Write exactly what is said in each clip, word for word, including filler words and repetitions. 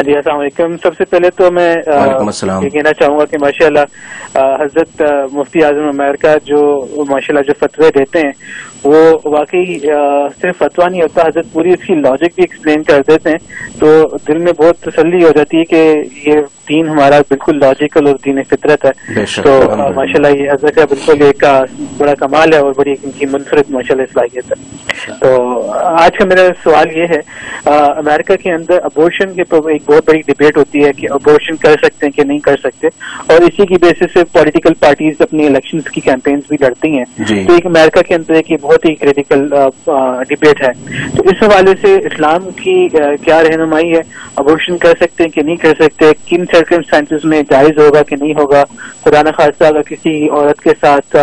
جی السلام علیکم. سب سے پہلے تو میں یہ کہنا چاہوں گا کہ ماشاءاللہ حضرت مفتی اعظم امریکہ جو ماشاءاللہ جو فتوے دیتے ہیں وہ واقعی صرف فتویٰ نہیں ہوتا, حضرت پوری اس کی لاجک بھی ایکسپلین کر دیتے ہیں تو دل میں بہت تسلی ہو جاتی ہے کہ یہ دین ہمارا بالکل لاجیکل اور دین فطرت ہے. تو ماشاءاللہ یہ حضرت کا بالکل ایک بڑا کمال ہے اور بڑی ان کی منفرد ماشاءاللہ صلاحیت ہے. تو آج کا میرا سوال یہ ہے, امریکہ کے اندر ابورشن کے ایک بہت بڑی ڈبیٹ ہوتی ہے کہ ابورشن کر سکتے ہیں کہ نہیں کر سکتے, اور اسی کی بیسس سے پولیٹیکل پارٹیز اپنی الیکشنز کی کیمپینز بھی لڑتی ہیں. تو ایک امریکہ کے اندر ایک بہت ہی کریٹیکل ڈبیٹ ہے. تو اس حوالے سے اسلام کی کیا رہنمائی ہے, ابورشن کر سکتے ہیں کہ نہیں کر سکتے, کن سرکمسٹانسز میں جائز ہوگا کہ نہیں ہوگا, خدا نخواستہ اگر کسی عورت کے ساتھ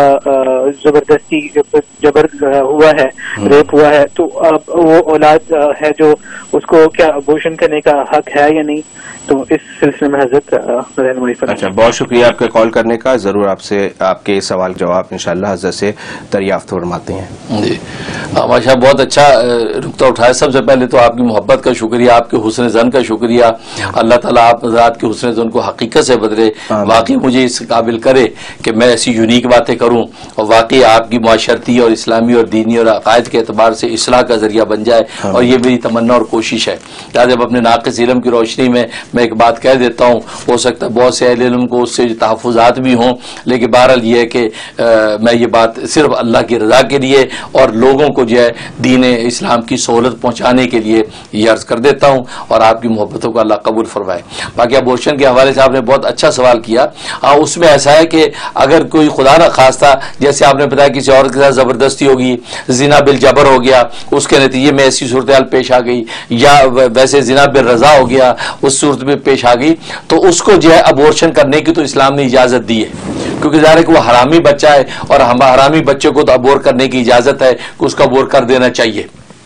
زبردستی جبر ہوا ہے, ریپ ہوا ہے, تو وہ اولاد ہے جو اس کو کیا ابورشن کرنے کا حق ہے یا نہیں. تو اس سلسلے میں حضرت رہنمائی فرمائیں. اچھا, بہت شکریہ آپ کے کال کرنے کا. ضرور آپ سے آپ کے سوال جواب انشاءاللہ حضرت سے دریافت فرماتے ہیں. جی ماشاء بہت اچھا نقطہ اٹھایا. سب سے پہلے تو آپ کی محبت کا شکریہ, آپ کے حسن زن کا شکریہ. اللہ تعالیٰ آپ حضرات کے حسن زن کو حقیقت سے بدلے, واقعی مجھے اس قابل کرے کہ میں ایسی یونیک باتیں کروں اور واقعی آپ کی معاشرتی اور اسلامی اور دینی اور عقائد کے اعتبار سے اصلاح کا ذریعہ بن جائے, اور یہ میری تمنا اور کوشش ہے. جب اپنے ناقص علم کی روشنی میں میں ایک بات کہہ دیتا ہوں, ہو سکتا ہے بہت سے اہل علم کو اس سے تحفظات بھی ہوں, لیکن بہرحال یہ ہے کہ میں یہ بات صرف اللہ کی رضا کے لیے اور لوگوں کو جو ہے دین اسلام کی سہولت پہنچانے کے لیے یہ عرض کر دیتا ہوں, اور آپ کی محبتوں کو اللہ قبول فرمائے. باقی ابورشن کے حوالے سے آپ نے بہت اچھا سوال کیا. اس میں ایسا ہے کہ اگر کوئی خدا نہ خواستہ, جیسے آپ نے بتایا کسی عورت کے ساتھ زبردستی ہوگی, زنا بالجبر ہو گیا, اس کے نتیجے میں ایسی صورتحال پیش آ گئی, یا ویسے زنا بالرضا ہو گیا, اس صورت میں پیش آ گئی, تو اس کو جو ہے ابورشن کرنے کی تو اسلام نے اجازت دی ہے, کیونکہ ظاہر ہے کہ وہ حرامی بچہ ہے, اور ہم حرامی بچے کو تو ابور کرنے کی اجازت ہے کہ اس کا ابور کر دینا چاہیے.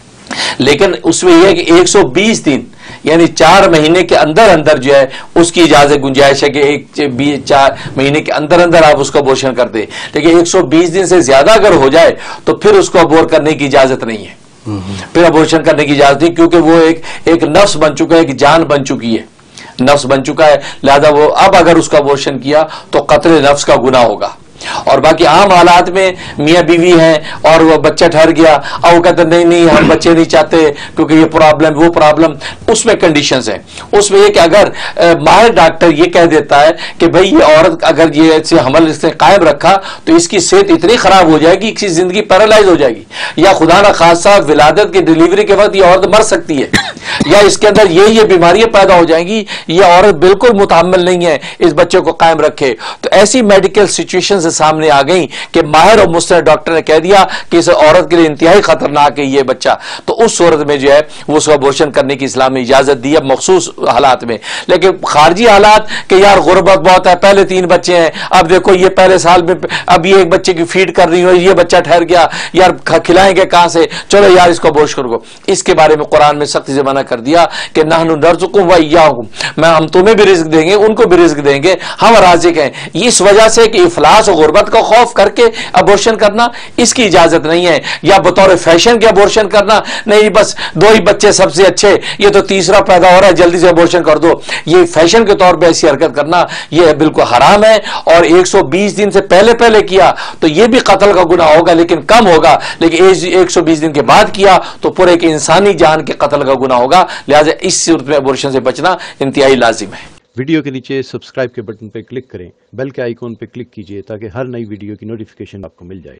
لیکن اس میں یہ ہے کہ ایک سو بیس دن یعنی چار مہینے کے اندر اندر جو ہے اس کی اجازت گنجائش ہے کہ ایک چار مہینے کے اندر اندر آپ اس کو ابورشن کر دیں. لیکن ایک سو بیس دن سے زیادہ اگر ہو جائے تو پھر اس کو ابور کرنے کی اجازت نہیں ہے, پھر ابورشن کرنے کی اجازت نہیں, کیونکہ وہ ایک ایک نفس بن چکا ہے, ایک جان بن چکی ہے, نفس بن چکا ہے. لہذا وہ اب اگر اس کا ابورشن کیا تو قتل نفس کا گناہ ہوگا. اور باقی عام حالات میں میاں بیوی ہیں اور وہ بچہ ٹھہر گیا, اور وہ کہتے ہیں نہیں نہیں ہم بچے نہیں چاہتے کیونکہ یہ پرابلم وہ پرابلم, اس میں کنڈیشنز ہیں. اس میں یہ کہ اگر ماہر ڈاکٹر یہ کہہ دیتا ہے کہ بھئی یہ عورت اگر یہ ایسے حمل اس نے قائم رکھا تو اس کی صحت اتنی خراب ہو جائے گی, اس کی زندگی پیرالائز ہو جائے گی, یا خدا نہ خاصہ ولادت کی ڈیلیوری کے وقت یہ عورت مر سکتی ہے, یا اس کے اندر یہ یہ بیماریاں پیدا ہو جائیں گی, یہ عورت بالکل متحمل نہیں ہے اس بچے کو قائم رکھے. تو ایسی میڈیکل سچویشن سے سامنے آ گئی کہ ماہر اور مستند ڈاکٹر نے کہہ دیا کہ اس عورت کے لیے انتہائی خطرناک ہے یہ بچہ, تو اس صورت میں جو ہے وہ اس کو ابورشن کرنے کی اسلام نے اجازت دی ہے مخصوص حالات میں. لیکن خارجی حالات کہ یار غربت بہت ہے, پہلے تین بچے ہیں, اب دیکھو یہ پہلے سال میں اب یہ ایک بچے کی فیڈ کر رہی ہو, یہ بچہ ٹھہر گیا, یار کھلائیں گے کہاں سے, چلو یار اس کو ابورشن کرو. اس کے بارے میں قرآن میں سختی سے منع کر دیا کہ نحن نرزقکم و ایاکم, میں ہم تمہیں بھی رزق دیں گے ان کو بھی رزق دیں گے, ہم رازق ہیں. اس وجہ سے کہ افلاس اور غربت کا خوف کر کے ابورشن کرنا اس کی اجازت نہیں ہے, یا بطور فیشن کے ابورشن کرنا, نہیں بس دو ہی بچے سب سے اچھے, یہ تو تیسرا پیدا ہو رہا ہے جلدی سے ابورشن کر دو, یہ فیشن کے طور پہ ایسی حرکت کرنا یہ بالکل حرام ہے. اور ایک سو بیس دن سے پہلے پہلے کیا تو یہ بھی قتل کا گناہ ہوگا لیکن کم ہوگا, لیکن ایک سو بیس دن کے بعد کیا تو پورے ایک انسانی جان کے قتل کا گناہ ہوگا. لہٰذا اس صورت میں ابورشن سے بچنا انتہائی لازم ہے. ویڈیو کے نیچے سبسکرائب کے بٹن پہ کلک کریں, بیل کے آئیکن پہ کلک کیجئے تاکہ ہر نئی ویڈیو کی نوٹیفیکیشن آپ کو مل جائے.